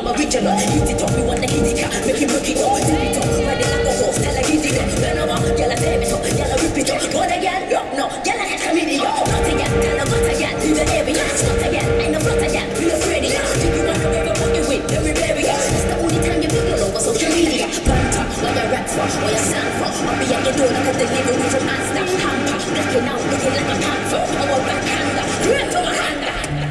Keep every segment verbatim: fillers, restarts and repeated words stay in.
I'm original. Hit it up, we want the hit it up, make it work it up. Tip it up, ride it like a horse, tell her hit it up. Bend over, gyal a tear it up, gyal a rip it up. Go again, rock no, gyal a get comedian. Not again, tell her what again, leave the area. Spot again, ain't no plot again, we afraid of ya. Think you want to ever put you in, then we bury ya. That's the only time you feel over social media. Banter, what you rap for, what you stand for. I'll be at your door like a delivery from Asda. Hamper, blocking out, looking like a panther. Our backhander, right to my hander.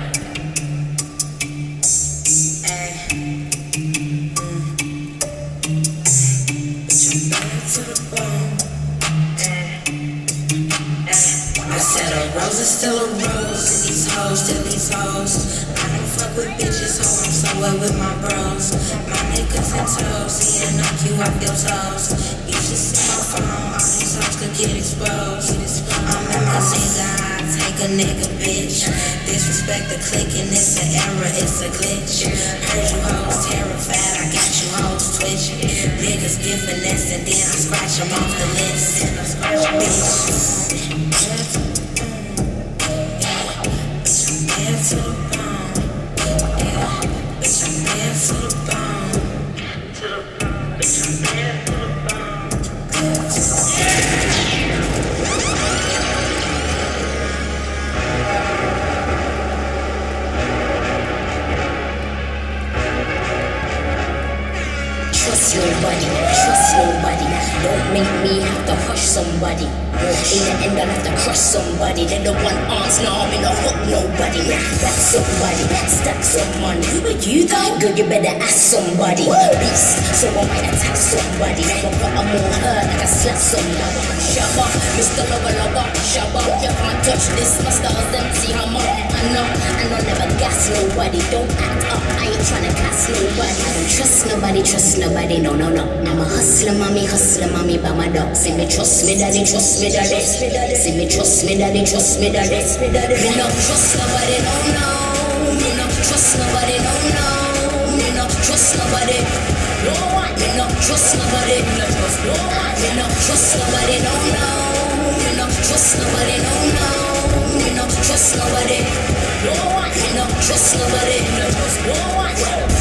Roses still a rose, and these hoes still these hoes. I don't fuck with bitches, ho, I'm somewhere with my bros. My niggas and toes, see and knock you off your toes. You should see my phone, all these hoes could get exposed. I'm in my nigga, I take a nigga, bitch. Disrespect the click and it's an error, it's a glitch. Heard you hoes terrified, I got you hoes twitching. Niggas get finesse and then I scratch them off the list. And I scratch a bitch. To the bone, yeah. Bitch, I'm bad to the bone. To the bone, bitch, I'm bad to the bone. Trust nobody, trust nobody. Don't make me have to hush somebody. In the end, I'll have to crush somebody. They don't want arms, no arm, no hook nobody. Back somebody, stack someone. But you though, girl, you better ask somebody. Beast, so I might attack somebody. But what I'm more hurt, like I slap somebody. Shabba, Mister Lover Lover, Shabba. You can't touch this, my stars, them see how much I know. And I'll never gas nobody. Don't act up, I ain't tryna cast nobody. I don't trust nobody, trust nobody, no, no, no. I'm a hustler, mommy, hustler, mommy, by my dog. See me, trust me, daddy, trust me, daddy. See me, trust me, daddy, trust me, daddy. Me no trust nobody, no, no. Me no trust nobody, no, no. Me no trust nobody. No one. Me no trust nobody. Me no trust no one. Me no trust nobody, no, no. Me no trust nobody, no, no. Me no trust nobody. No one. Me no trust nobody. Me no trust no one.